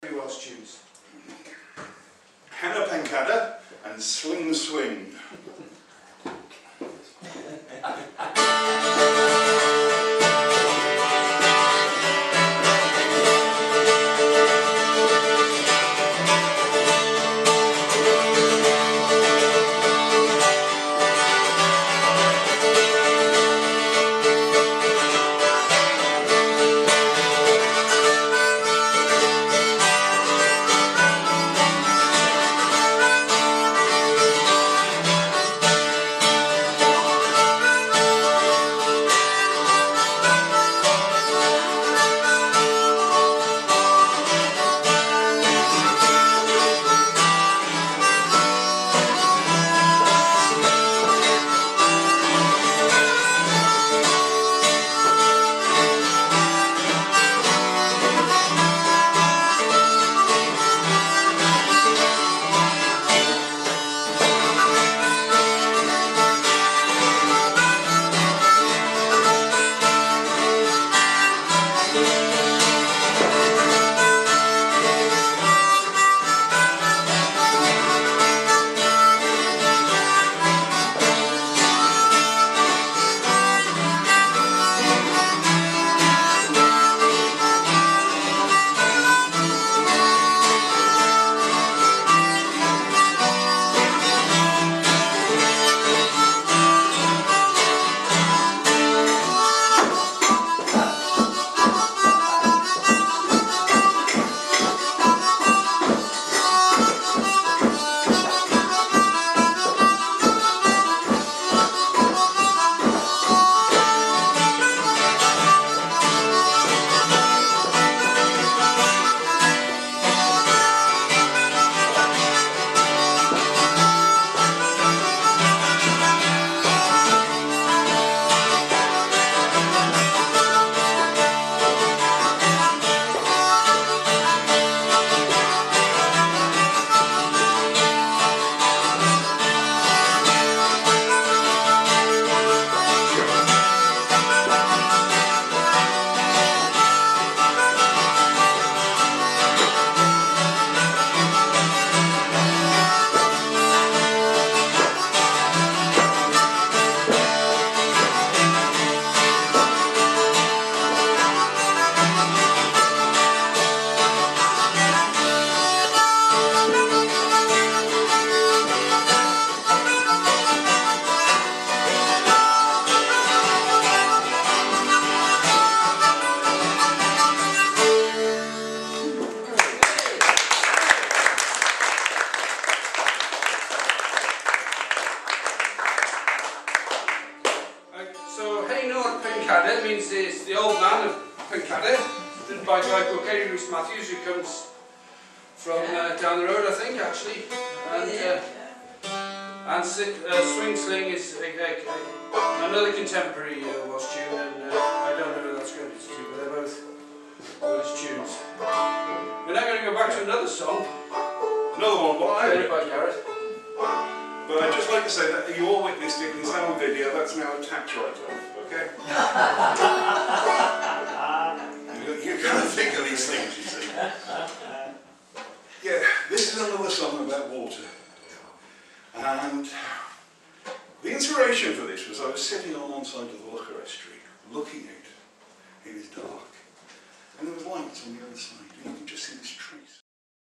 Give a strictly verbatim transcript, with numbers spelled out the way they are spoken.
Welsh tunes. Hannah Pencadder and Sling Swing. Pencadder means it's the old man of Pencadder, written by a guy called Gary Rhys Matthews, who comes from uh, down the road, I think, actually. And uh, and uh, Swing Sling is a, a, a, another contemporary uh, Welsh tune, and uh, I don't know who that's going to do, but they're both Welsh tunes. We're now going to go back to another song. Another one, what I played by Gareth. But I'd just like to say that you all witnessed it in the sound video, that's now a tax write-off, okay? you, you kind of think of these things, you see. Yeah, this is another song about water. And the inspiration for this was I was sitting on one side of the Loch Estuary, looking out. It was dark. And there was lights on the other side, and you could just see this tree.